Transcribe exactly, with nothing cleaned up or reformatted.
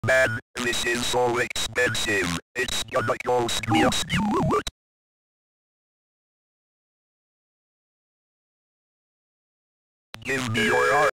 Man, this is so expensive. It's gonna cost me a Give me your